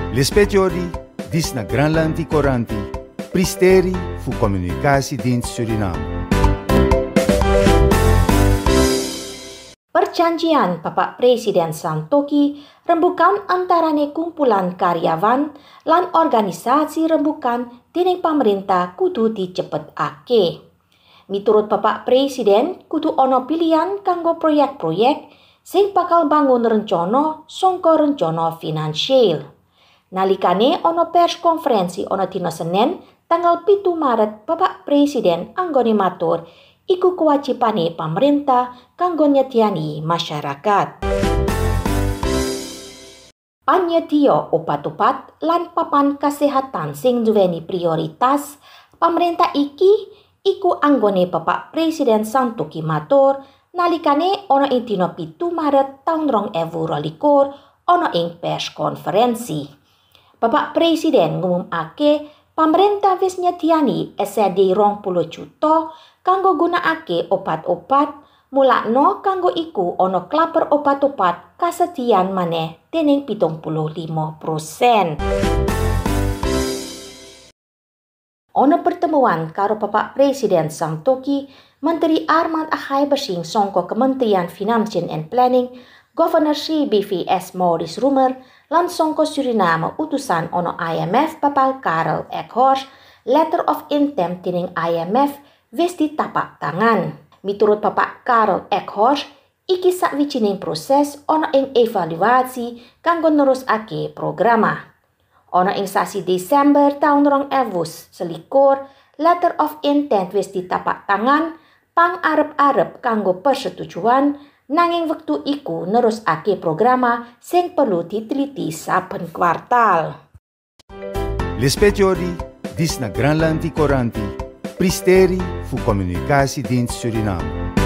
L'espetiori dis na Granlandi Coranti, Pristeri fu Komunikasiediens Suriname. Perjanjian Bapak Presiden Santoki rembukan antarane kumpulan karyawan lan organisasi rembukan dening pemerintah kudu dicepetake. Miturut Bapak Presiden kudu ono pilihan kanggo proyek-proyek sing bakal bangun rencana sangka rencana finansial. Nalikane ono pers konferensi ono dina Senin tanggal 7 Maret Bapak Presiden anggone matur iku kewajibane pemerintah kanggo nyediani masyarakat. Panyedia obat-obat lan papan kesehatan sing duweni prioritas pemerintah iki iku anggone Bapak Presiden Santoki matur nalikane ana ing dina 7 Maret taun 2022 ana ing pers konferensi. Bapak Presiden ngumumake pemerintah wis nyediani SED 20 juta kanggo gunakake obat-obat, mulakno kanggo iku ana klaper obat-obat kasediaan maneh dening 75%. Ana pertemuan karo Bapak Presiden Santoki, Menteri Armand Achai Bersing sangka Kementerian Financial and Planning, Governor CBVS Maurice Roemer, lan sangka Suriname utusan ono IMF Bapak Karel Ekhorst, letter of intent dening IMF wis ditapak tangan. Miturut Bapak Karel Ekhorst, iki sakwijining proses ono ing evaluasi kanggo nerusake programa. Ono ing sasi Desember tahun 2021, letter of intent wis ditapak tangan pang arep-arep kanggo persetujuan, nanging wektu iku nerusake programa sing perlu diteliti saben kuartal. L'espetiori dis na Granlandi Coranti, Pristeri fu Komunikasiediens Suriname.